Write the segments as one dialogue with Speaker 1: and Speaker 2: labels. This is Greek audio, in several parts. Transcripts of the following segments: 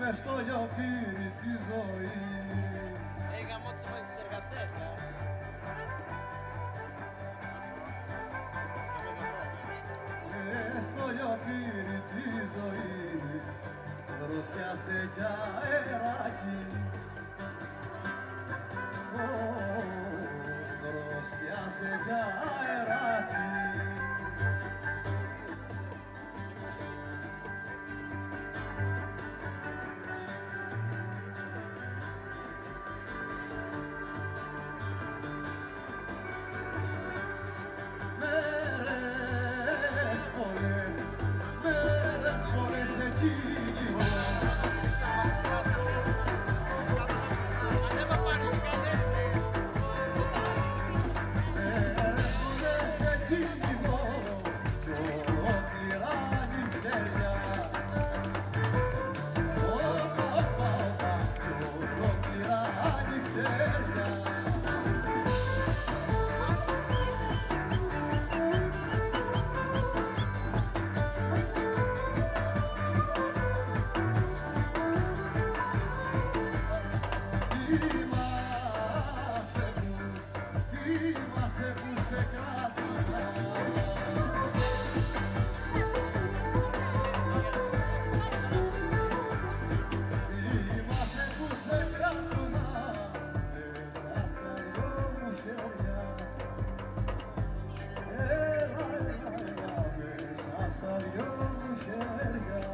Speaker 1: μες στο λιοπύρι της ζωής.
Speaker 2: Γαμώ τους εργαστές,
Speaker 1: Μες στο λιοπύρι της ζωής δροσιάσε κι αεράκι. Δροσιάσε κι αεράκι. Θυμάσαι που σε κράτηνα. Θυμάσαι που σε κράτηνα μέσα στα δυο μου χέρια. Έλα, μέσα στα δυο μου χέρια.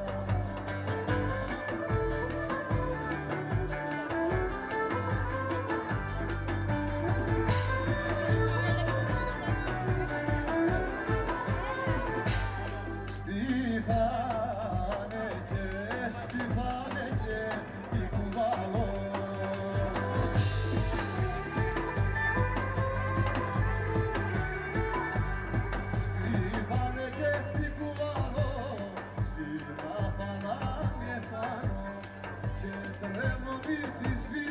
Speaker 1: Στιφάνε και την κουβαλώ. Στιφάνε και την κουβαλώ στην παπαλάμη επάνω και τρέμω μη της